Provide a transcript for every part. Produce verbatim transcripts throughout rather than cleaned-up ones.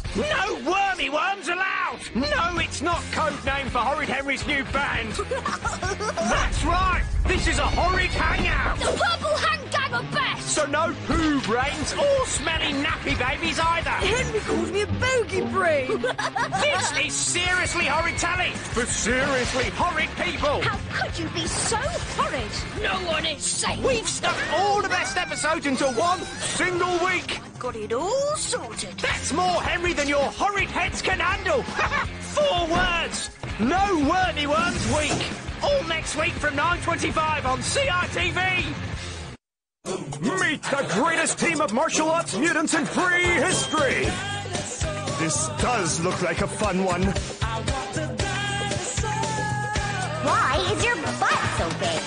No wormy worms allowed! No, it's not code name for Horrid Henry's new band. That's right! This is a horrid hangout! The purple hang gang are best! So no poo brains or smelly nappy babies either! Henry calls me a bogey brain! This is seriously horrid telly for seriously horrid people! How could you be so horrid? No one is safe! We've stuffed all the best episodes into one single week! Got it all sorted. That's more Henry than your horrid heads can handle! Four words! No Wormy Worms Week! All next week from nine twenty-five on C I T V! Meet the greatest team of martial arts mutants in free history! This does look like a fun one. Why is your butt so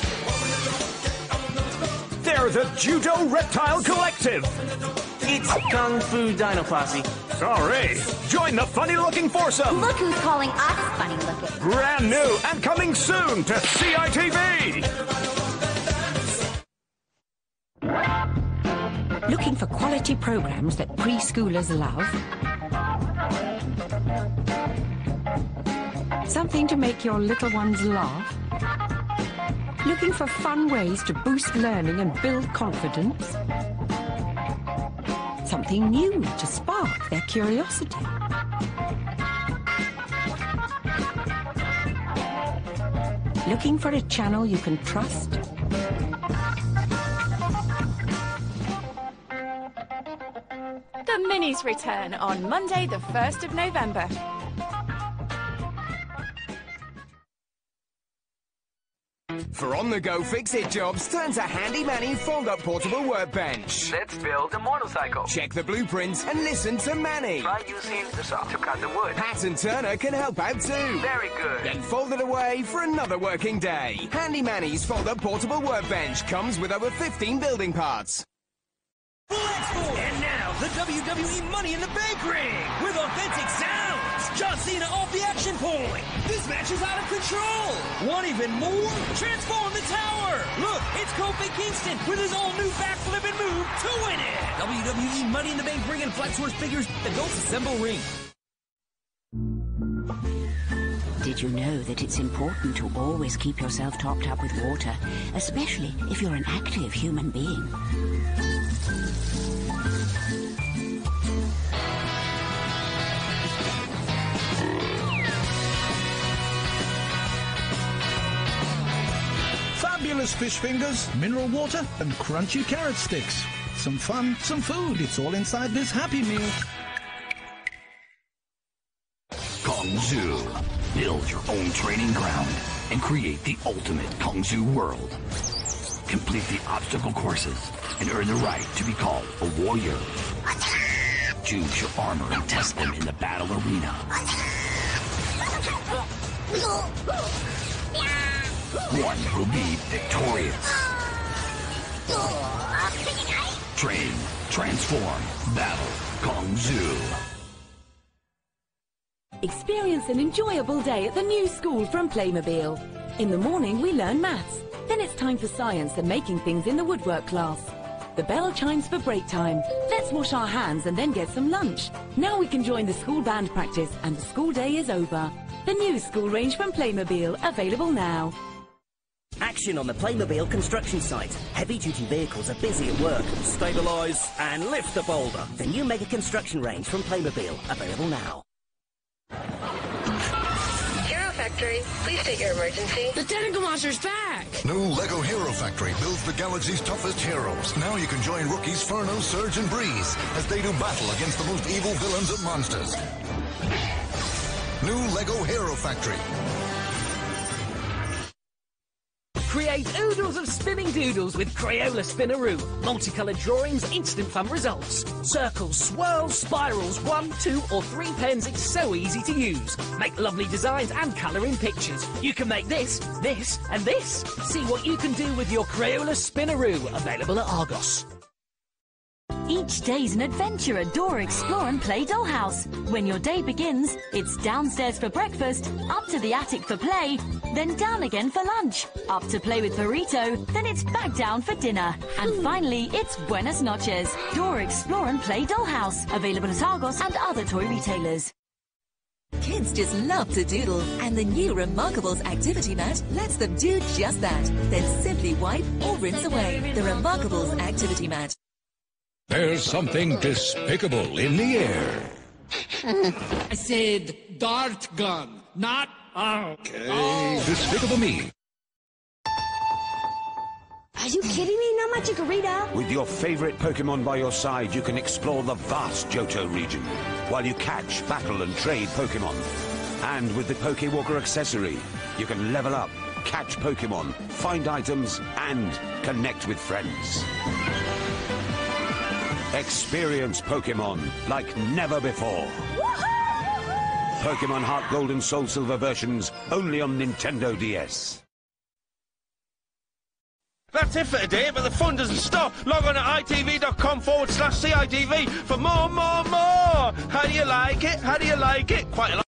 big? They're the Judo Reptile Collective! It's Kung Fu Dino Posse. Sorry. Join the funny-looking foursome. Look who's calling us funny-looking. Brand new and coming soon to C I T V. Looking for quality programs that preschoolers love? Something to make your little ones laugh? Looking for fun ways to boost learning and build confidence? Something new to spark their curiosity? Looking for a channel you can trust? The Minis return on Monday the first of November. For on-the-go fix-it jobs, turn to Handy Manny fold-up portable workbench. Let's build a motorcycle. Check the blueprints and listen to Manny. Try using the saw to cut the wood. Pat and Turner can help out too. Very good. Then fold it away for another working day. Handy Manny's fold-up portable workbench comes with over fifteen building parts. And now, the W W E Money in the Bank ring with authentic sounds. John Cena off the action point. This match is out of control. Want even more? Transform the tower. Look, it's Kofi Kingston with his all-new backflipping move to win it. W W E Money in the Bank ring and Flexforce figures. Adults assemble ring. Did you know that it's important to always keep yourself topped up with water, especially if you're an active human being? Fabulous fish fingers, mineral water, and crunchy carrot sticks. Some fun, some food. It's all inside this Happy Meal. Kung Zoo. Build your own training ground and create the ultimate Kung Zoo world. Complete the obstacle courses and earn the right to be called a warrior. Choose your armor and test them in the battle arena. One will be victorious. Train, transform, battle, Kung Zoo. Experience an enjoyable day at the new school from Playmobil. In the morning, we learn maths. Then it's time for science and making things in the woodwork class. The bell chimes for break time. Let's wash our hands and then get some lunch. Now we can join the school band practice and the school day is over. The new school range from Playmobil, available now. Action on the Playmobil construction site. Heavy-duty vehicles are busy at work. Stabilise and lift the boulder. The new Mega Construction range from Playmobil, available now. Hero Factory, please state your emergency. The tentacle monster's back! New LEGO Hero Factory builds the galaxy's toughest heroes. Now you can join rookies Furno, Surge, and Breeze as they do battle against the most evil villains and monsters. New LEGO Hero Factory. Create oodles of spinning doodles with Crayola Spinaroo. Multicolored drawings, instant fun results. Circles, swirls, spirals, one, two, or three pens. It's so easy to use. Make lovely designs and colour in pictures. You can make this, this, and this. See what you can do with your Crayola Spinaroo. Available at Argos. Each day's an adventure at Dora Explore and Play Dollhouse. When your day begins, it's downstairs for breakfast, up to the attic for play, then down again for lunch, up to play with Burrito, then it's back down for dinner. And finally, it's Buenas Noches. Dora Explore and Play Dollhouse. Available at Argos and other toy retailers. Kids just love to doodle, and the new Remarkables Activity Mat lets them do just that. Then simply wipe or rinse away. The Remarkables Activity Mat. There's something despicable in the air. I said dart gun, not... Okay. Oh. Despicable Me. Are you kidding me? Not much Chikorita? With your favorite Pokemon by your side, you can explore the vast Johto region, while you catch, battle and trade Pokemon. And with the Pokewalker accessory, you can level up, catch Pokemon, find items, and connect with friends. Experience Pokemon like never before. Pokemon Heart Gold and Soul Silver versions only on Nintendo D S. That's it for today, but the fun doesn't stop. Log on to itv.com forward slash CITV for more, more, more. How do you like it? How do you like it? Quite a lot.